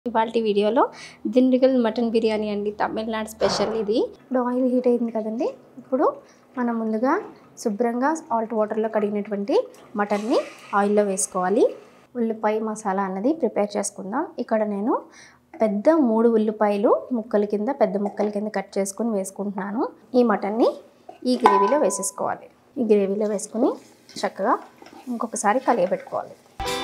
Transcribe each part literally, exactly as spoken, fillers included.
ఇవాల్టి వీడియోలో దిండుగల్ మటన్ బిర్యానీ అండి, తమిళనాడు స్పెషల్ ఇది. ఇప్పుడు ఆయిల్ హీట్ అయింది కదండి. ఇప్పుడు మనం ముందుగా శుభ్రంగా సాల్ట్ వాటర్లో కడిగినటువంటి మటన్ని ఆయిల్లో వేసుకోవాలి. ఉల్లిపాయ మసాలా అన్నది ప్రిపేర్ చేసుకుందాం. ఇక్కడ నేను పెద్ద మూడు ఉల్లిపాయలు ముక్కల కింద పెద్ద ముక్కల కింద కట్ చేసుకుని వేసుకుంటున్నాను. ఈ మటన్ని ఈ గ్రేవీలో వేసేసుకోవాలి. ఈ గ్రేవీలో వేసుకుని చక్కగా ఇంకొకసారి కలియబెట్టుకోవాలి.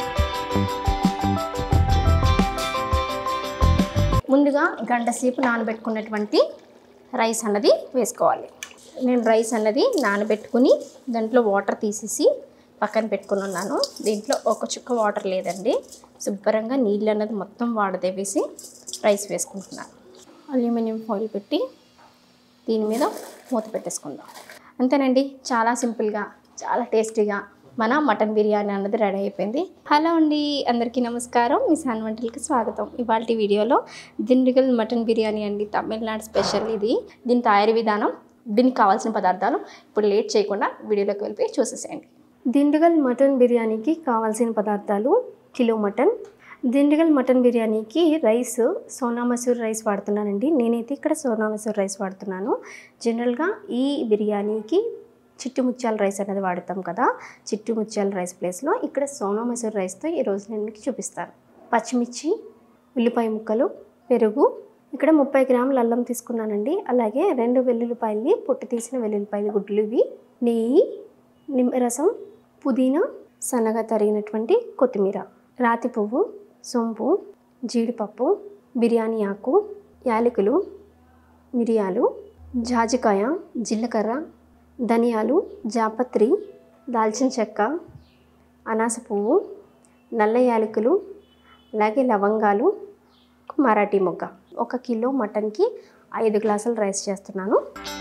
ముందుగా గంట సేపు నానబెట్టుకున్నటువంటి రైస్ అన్నది వేసుకోవాలి. నేను రైస్ అన్నది నానబెట్టుకుని దాంట్లో వాటర్ తీసేసి పక్కన పెట్టుకుని ఉన్నాను. దీంట్లో ఒక చుక్క వాటర్ లేదండి. శుభ్రంగా నీళ్ళు అన్నది మొత్తం వాడదేవేసి రైస్ వేసుకుంటున్నాను. అల్యూమినియం ఫాయిల్ పెట్టి దీని మీద మూత పెట్టేసుకుందాం. అంతేనండి, చాలా సింపుల్గా చాలా టేస్టీగా మన మటన్ బిర్యానీ అన్నది రెడీ అయిపోయింది. హలో అండి, అందరికీ నమస్కారం. మీ సాన్ వంటలకి స్వాగతం. ఇవాల్టి వీడియోలో దిండుగల్ మటన్ బిర్యానీ అండి, తమిళనాడు స్పెషల్ ఇది. దీని తయారీ విధానం, దీనికి కావాల్సిన పదార్థాలు ఇప్పుడు లేట్ చేయకుండా వీడియోలోకి వెళ్ళి చూసేసేయండి. దిండుగల్ మటన్ బిర్యానీకి కావాల్సిన పదార్థాలు: కిలో మటన్. దిండుగల్ మటన్ బిర్యానీకి రైస్ సోనా మసూర్ రైస్ వాడుతున్నానండి. నేనైతే ఇక్కడ సోనా మసూర్ రైస్ వాడుతున్నాను. జనరల్గా ఈ బిర్యానీకి చిట్టు ముత్యాల రైస్ అనేది వాడతాం కదా, చిట్టు ముత్యాల రైస్ ప్లేస్లో ఇక్కడ సోనా మసూర్ రైస్తో ఈరోజు నేను మీకు చూపిస్తాను. పచ్చిమిర్చి, ఉల్లిపాయ ముక్కలు, పెరుగు, ఇక్కడ ముప్పై గ్రాముల అల్లం తీసుకున్నానండి. అలాగే రెండు వెల్లుల్లిపాయలని పొట్టు తీసిన వెల్లుల్లిపాయలు గుడ్లు ఇవి, నెయ్యి, నిమ్మరసం, పుదీనా, సన్నగా తరిగినటువంటి కొత్తిమీర, రాతి పువ్వు, సొంపు, జీడిపప్పు, బిర్యానీ ఆకు, యాలకులు, మిరియాలు, జాజికాయ, జీలకర్ర, ధనియాలు, జాపత్రి, దాల్చిన చెక్క, అనాస పువ్వు, నల్ల యాలకులు, అలాగే లవంగాలు, మరాఠీ మొగ్గ. ఒక కిలో మటన్కి ఐదు గ్లాసులు రైస్ చేస్తున్నాను.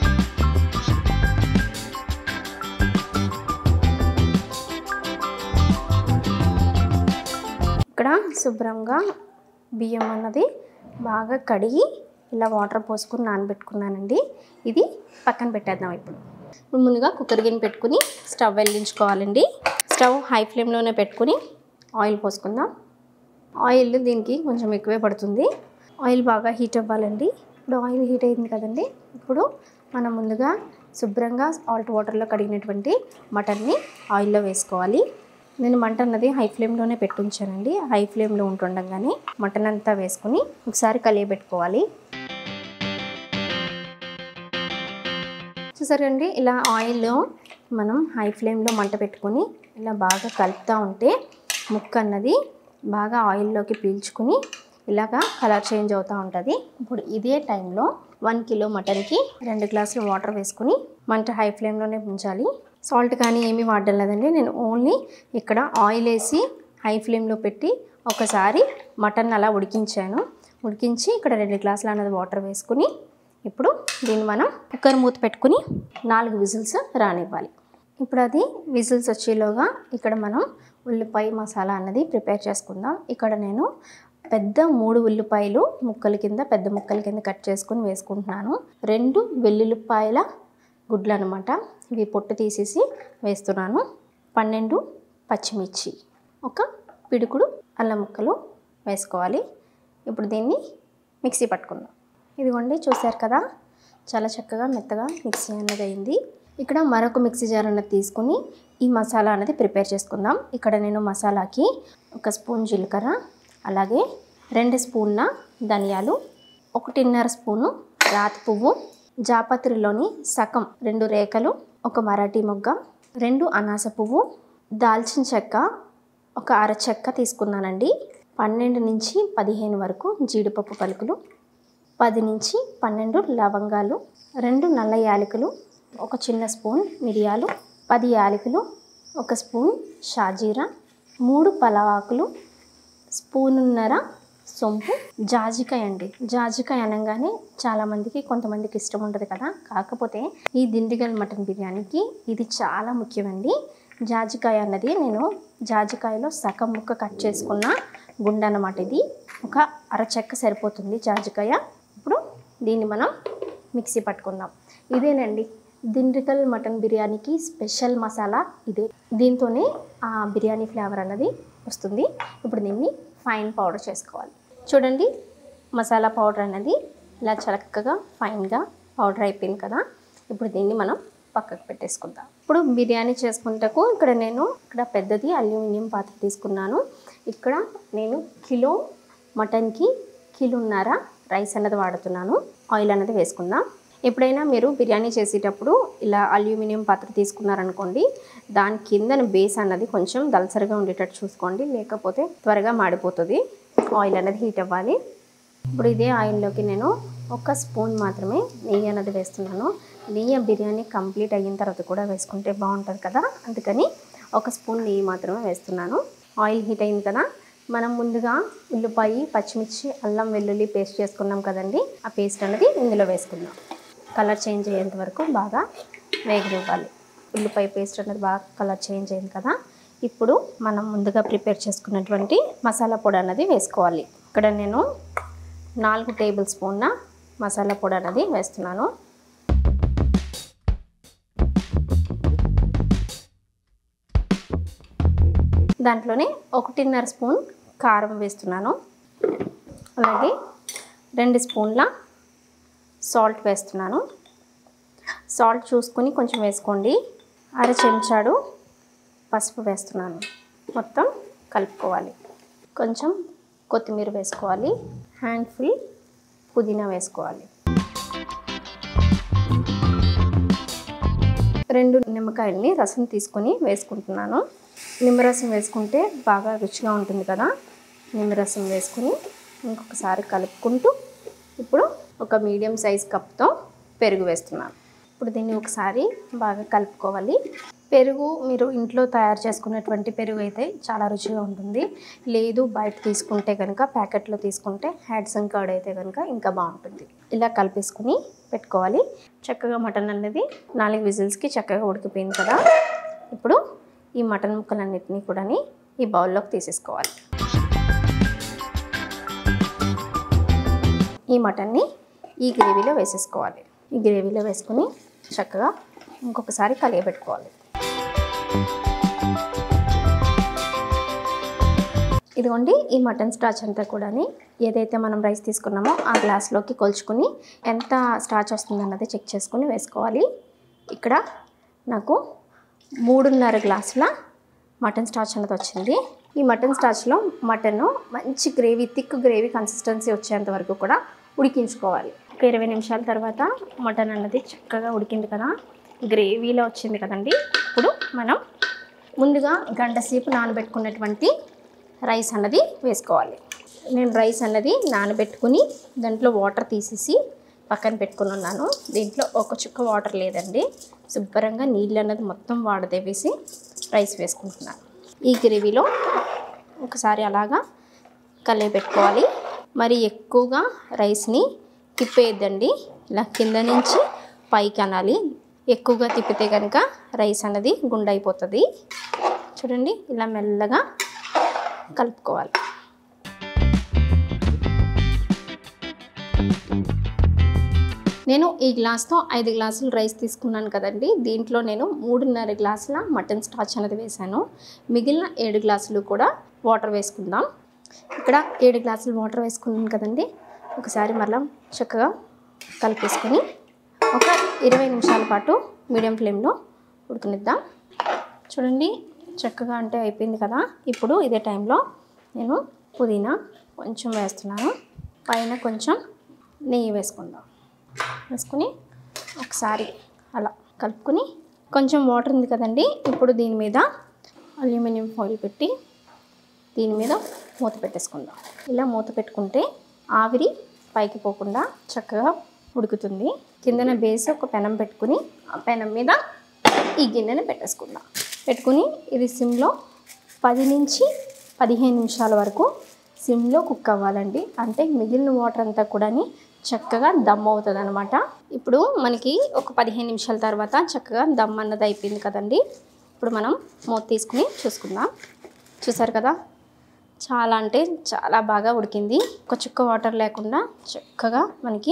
ఇక్కడ శుభ్రంగా బియ్యం అన్నది బాగా కడిగి ఇలా వాటర్ పోసుకుని నానబెట్టుకున్నానండి. ఇది పక్కన పెట్టేద్దాం. ఇప్పుడు ముందుగా కుక్కర్ గిన్నె పెట్టుకుని స్టవ్ వెలిగించుకోవాలండి. స్టవ్ హై ఫ్లేమ్లోనే పెట్టుకుని ఆయిల్ పోసుకుందాం. ఆయిల్ దీనికి కొంచెం ఎక్కువే పడుతుంది. ఆయిల్ బాగా హీట్ అవ్వాలండి. ఇప్పుడు ఆయిల్ హీట్ అయింది కదండి. ఇప్పుడు మనం ముందుగా శుభ్రంగా సాల్ట్ వాటర్లో కడిగినటువంటి మటన్ని ఆయిల్లో వేసుకోవాలి. నేను మంట అన్నది హై ఫ్లేమ్లోనే పెట్టుంచానండి. హై ఫ్లేమ్లో ఉంటుండగానే మటన్ అంతా వేసుకుని ఒకసారి కలియబెట్టుకోవాలి. చూసారండి, ఇలా ఆయిల్లో మనం హై ఫ్లేమ్లో మంట పెట్టుకుని ఇలా బాగా కలుపుతూ ఉంటే ముక్క అన్నది బాగా ఆయిల్లోకి పీల్చుకుని ఇలాగా కలర్ చేంజ్ అవుతూ ఉంటుంది. ఇప్పుడు ఇదే టైంలో వన్ కిలో మటన్కి రెండు గ్లాసులు వాటర్ వేసుకుని మంట హై ఫ్లేమ్లోనే ఉంచాలి. సాల్ట్ కానీ ఏమీ వాడడం లేదండి. నేను ఓన్లీ ఇక్కడ ఆయిల్ వేసి హై ఫ్లేమ్లో పెట్టి ఒకసారి మటన్ అలా ఉడికించాను. ఉడికించి ఇక్కడ రెండు గ్లాసులు అన్నది వాటర్ వేసుకుని ఇప్పుడు దీన్ని మనం కుక్కర్ మూత పెట్టుకుని నాలుగు విజిల్స్ రానివ్వాలి. ఇప్పుడు అది విజిల్స్ వచ్చేలోగా ఇక్కడ మనం ఉల్లిపాయ మసాలా అన్నది ప్రిపేర్ చేసుకుందాం. ఇక్కడ నేను పెద్ద మూడు ఉల్లిపాయలు ముక్కల కింద పెద్ద ముక్కల కింద కట్ చేసుకుని వేసుకుంటున్నాను. రెండు వెల్లుల్లిపాయల గుడ్లు అనమాట, ఇవి పొట్టు తీసేసి వేస్తున్నాను. పన్నెండు పచ్చిమిర్చి, ఒక పిడుకుడు అల్లం ముక్కలు వేసుకోవాలి. ఇప్పుడు దీన్ని మిక్సీ పట్టుకుందాం. ఇదిగోండి, చూసారు కదా, చాలా చక్కగా మెత్తగా మిక్సీ అన్నది అయింది. ఇక్కడ మరొక మిక్సీ జార్ అన్నది తీసుకుని ఈ మసాలా అనేది ప్రిపేర్ చేసుకుందాం. ఇక్కడ నేను మసాలాకి ఒక స్పూన్ జీలకర్ర, అలాగే రెండు స్పూన్ల ధనియాలు, ఒకటిన్నర స్పూను రాతి పువ్వు, జాపత్రిలోని సగం రెండు రేఖలు, ఒక మరాఠీ మొగ్గ, రెండు అనాస పువ్వు, దాల్చిన చెక్క ఒక అర చెక్క తీసుకున్నానండి. పన్నెండు నుంచి పదిహేను వరకు జీడిపప్పు పలుకులు, పది నుంచి పన్నెండు లవంగాలు, రెండు నల్ల యాలకులు, ఒక చిన్న స్పూన్ మిరియాలు, పది యాలకులు, ఒక స్పూన్ షాజీరా, మూడు పలావాకులు, స్పూనున్నర సొంపు, జాజికాయ అండి. జాజికాయ అనగానే చాలామందికి కొంతమందికి ఇష్టం ఉంటుంది కదా, కాకపోతే ఈ దిండుగల్ మటన్ బిర్యానీకి ఇది చాలా ముఖ్యమండి. జాజికాయ అన్నది నేను జాజికాయలో సగం ముక్క కట్ చేసుకున్న గుండె అన్నమాట. ఇది ఒక అరచెక్క సరిపోతుంది జాజికాయ. ఇప్పుడు దీన్ని మనం మిక్సీ పట్టుకుందాం. ఇదేనండి దిండుగల్ మటన్ బిర్యానీకి స్పెషల్ మసాలా ఇదే. దీంతోనే ఆ బిర్యానీ ఫ్లేవర్ అన్నది వస్తుంది. ఇప్పుడు దీన్ని ఫైన్ పౌడర్ చేసుకోవాలి. చూడండి మసాలా పౌడర్ అనేది ఇలా చక్కగా ఫైన్గా పౌడర్ అయిపోయింది కదా. ఇప్పుడు దీన్ని మనం పక్కకు పెట్టేసుకుందాం. ఇప్పుడు బిర్యానీ చేసుకుంటకు ఇక్కడ నేను ఇక్కడ పెద్దది అల్యూమినియం పాత్ర తీసుకున్నాను. ఇక్కడ నేను కిలో మటన్కి కిలోన్నర రైస్ అనేది వాడుతున్నాను. ఆయిల్ అనేది వేసుకుందాం. ఎప్పుడైనా మీరు బిర్యానీ చేసేటప్పుడు ఇలా అల్యూమినియం పాత్ర తీసుకున్నారనుకోండి, దాని కిందన బేస్ అన్నది కొంచెం దలసరిగా ఉండేటట్టు చూసుకోండి, లేకపోతే త్వరగా మాడిపోతుంది. ఆయిల్ అనేది హీట్ అవ్వాలి. ఇప్పుడు ఇదే ఆయిల్లోకి నేను ఒక స్పూన్ మాత్రమే నెయ్యి అనేది వేస్తున్నాను. నెయ్యి బిర్యానీ కంప్లీట్ అయిన తర్వాత కూడా వేసుకుంటే బాగుంటుంది కదా, అందుకని ఒక స్పూన్ నెయ్యి మాత్రమే వేస్తున్నాను. ఆయిల్ హీట్ అయింది కదా, మనం ముందుగా ఉల్లిపాయ, పచ్చిమిర్చి, అల్లం వెల్లుల్లి పేస్ట్ చేసుకున్నాం కదండి, ఆ పేస్ట్ అనేది ఇందులో వేసుకుందాం. కలర్ చేంజ్ అయ్యేంత వరకు బాగా వేగనివ్వాలి. ఉల్లిపాయ పేస్ట్ అనేది బాగా కలర్ చేంజ్ అయింది కదా, ఇప్పుడు మనం ముందుగా ప్రిపేర్ చేసుకున్నటువంటి మసాలా పొడి అనేది వేసుకోవాలి. ఇక్కడ నేను నాలుగు టేబుల్ స్పూన్న మసాలా పొడి అనేది వేస్తున్నాను. దాంట్లోనే ఒకటిన్నర స్పూన్ కారం వేస్తున్నాను. అలాగే రెండు స్పూన్ల సాల్ట్ వేస్తున్నాను. సాల్ట్ చూసుకొని కొంచెం వేసుకోండి. అర చెంచాడు పసుపు వేస్తున్నాను. మొత్తం కలుపుకోవాలి. కొంచెం కొత్తిమీర వేసుకోవాలి. హ్యాండ్ఫుల్ పుదీనా వేసుకోవాలి. రెండు నిమ్మకాయల్ని రసం తీసుకొని వేసుకుంటున్నాను. నిమ్మరసం వేసుకుంటే బాగా రుచిగా ఉంటుంది కదా. నిమ్మరసం వేసుకుని ఇంకొకసారి కలుపుకుంటూ ఇప్పుడు ఒక మీడియం సైజ్ కప్తో పెరుగు వేస్తున్నాను. ఇప్పుడు దీన్ని ఒకసారి బాగా కలుపుకోవాలి. పెరుగు మీరు ఇంట్లో తయారు చేసుకున్నటువంటి పెరుగు అయితే చాలా రుచిగా ఉంటుంది. లేదు బయట తీసుకుంటే కనుక, ప్యాకెట్లో తీసుకుంటే హ్యాడ్సన్ కర్డ్ అయితే కనుక ఇంకా బాగుంటుంది. ఇలా కలిపేసుకుని పెట్టుకోవాలి. చక్కగా మటన్ అనేది నాలుగు విజిల్స్కి చక్కగా ఉడికిపోయింది కదా. ఇప్పుడు ఈ మటన్ ముక్కలన్నిటినీ కూడా ఈ బౌల్లోకి తీసేసుకోవాలి. ఈ మటన్ని ఈ గ్రేవీలో వేసేసుకోవాలి. ఈ గ్రేవీలో వేసుకుని చక్కగా ఇంకొకసారి కలియబెట్టుకోవాలి. ఇదిగోండి ఈ మటన్ స్టార్చ్ అంతా కూడా ఏదైతే మనం రైస్ తీసుకున్నామో ఆ గ్లాస్లోకి కొలుచుకుని ఎంత స్టార్చ్ వస్తుందన్నది చెక్ చేసుకుని వేసుకోవాలి. ఇక్కడ నాకు మూడున్నర గ్లాసుల మటన్ స్టార్చ్ అనేది వచ్చింది. ఈ మటన్ స్టార్చ్లో మటన్ మంచి గ్రేవీ, థిక్ గ్రేవీ కన్సిస్టెన్సీ వచ్చేంత వరకు కూడా ఉడికించుకోవాలి. ఒక ఇరవై నిమిషాల తర్వాత మటన్ అన్నది చక్కగా ఉడికింది కదా, గ్రేవీలో వచ్చింది కదండి. ఇప్పుడు మనం ముందుగా గంట సేపు నానబెట్టుకున్నటువంటి రైస్ అన్నది వేసుకోవాలి. నేను రైస్ అన్నది నానబెట్టుకుని దాంట్లో వాటర్ తీసేసి పక్కన పెట్టుకుని ఉన్నాను. దీంట్లో ఒక చుక్క వాటర్ లేదండి, శుభ్రంగా నీళ్ళు అన్నది మొత్తం వాడదేవేసి రైస్ వేసుకుంటున్నాను. ఈ గ్రేవీలో ఒకసారి అలాగా కలియబెట్టుకోవాలి. మరి ఎక్కువగా రైస్ని తిప్పేయద్దండి, ఇలా కింద నుంచి పైకి అనాలి. ఎక్కువగా తిప్పితే కనుక రైస్ అన్నది గుండైపోతుంది. చూడండి ఇలా మెల్లగా కలుపుకోవాలి. నేను ఈ గ్లాస్తో ఐదు గ్లాసులు రైస్ తీసుకున్నాను కదండి. దీంట్లో నేను మూడున్నర గ్లాసుల మటన్ స్టార్చ్ అనేది వేసాను. మిగిలిన ఏడు గ్లాసులు కూడా వాటర్ వేసుకుందాం. ఇక్కడ ఏడు గ్లాసులు వాటర్ వేసుకున్నాను కదండి. ఒకసారి మళ్ళీ చక్కగా కలిపేసుకొని ఒక ఇరవై నిమిషాల పాటు మీడియం ఫ్లేమ్లో ఉడకనిద్దాం. చూడండి చక్కగా అంటే అయిపోయింది కదా. ఇప్పుడు ఇదే టైంలో నేను పుదీనా కొంచెం వేస్తున్నాను. పైన కొంచెం నెయ్యి వేసుకుందాం. వేసుకుని ఒకసారి అలా కలుపుకొని కొంచెం వాటర్ ఉంది కదండి. ఇప్పుడు దీని మీద అల్యూమినియం ఫాయిల్ పెట్టి దీని మీద మూత పెట్టేసుకుందాం. ఇలా మూత పెట్టుకుంటే ఆవిరి పైకి పోకుండా చక్కగా ఉడుకుతుంది. కిందన బేస్ ఒక పెనం పెట్టుకుని ఆ పెనం మీద ఈ గిన్నెని పెట్టేసుకుందాం. పెట్టుకుని ఇది సిమ్లో పది నుంచి పదిహేను నిమిషాల వరకు సిమ్లో కుక్ అవ్వాలండి. అంటే మిగిలిన వాటర్ అంతా కూడా చక్కగా దమ్ అవుతుంది అనమాట. ఇప్పుడు మనకి ఒక పదిహేను నిమిషాల తర్వాత చక్కగా దమ్ అన్నది అయిపోయింది కదండి. ఇప్పుడు మనం మూత తీసుకుని చూసుకుందాం. చూసారు కదా, చాలా అంటే చాలా బాగా ఉడికింది. ఒక చుక్క వాటర్ లేకుండా చక్కగా మనకి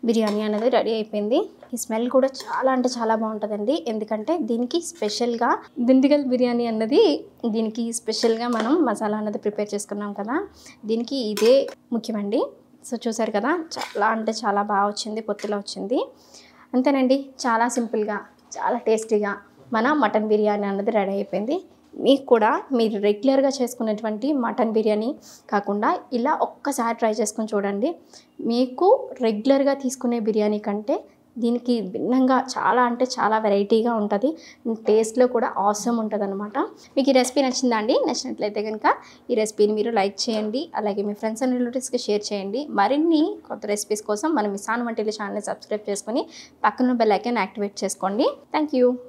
బిర్యానీ అనేది రెడీ అయిపోయింది. ఈ స్మెల్ కూడా చాలా అంటే చాలా బాగుంటుందండి. ఎందుకంటే దీనికి స్పెషల్గా దిండిగల్ బిర్యానీ అన్నది దీనికి స్పెషల్గా మనం మసాలా అన్నది ప్రిపేర్ చేసుకున్నాం కదా, దీనికి ఇదే ముఖ్యమండి. సో చూసారు కదా, చాలా అంటే చాలా బాగా వచ్చింది, పొత్తులో వచ్చింది. అంతేనండి, చాలా సింపుల్గా చాలా టేస్టీగా మన మటన్ బిర్యానీ అన్నది రెడీ అయిపోయింది. మీకు కూడా మీరు రెగ్యులర్గా చేసుకునేటువంటి మటన్ బిర్యానీ కాకుండా ఇలా ఒక్కసారి ట్రై చేసుకొని చూడండి. మీకు రెగ్యులర్గా తీసుకునే బిర్యానీ కంటే దీనికి భిన్నంగా చాలా అంటే చాలా వెరైటీగా ఉంటుంది. టేస్ట్లో కూడా ఆసమ్ ఉంటుంది అనమాట. మీకు ఈ రెసిపీ నచ్చిందా అండి? నచ్చినట్లయితే కనుక ఈ రెసిపీని మీరు లైక్ చేయండి, అలాగే మీ ఫ్రెండ్స్ అండ్ రిలేటివ్స్కి షేర్ చేయండి. మరిన్ని కొత్త రెసిపీస్ కోసం మన మిసాన్ వంటిల్లు ఛానల్ని సబ్స్క్రైబ్ చేసుకొని పక్కన బెల్ ఐకాన్ యాక్టివేట్ చేసుకోండి. Thank you.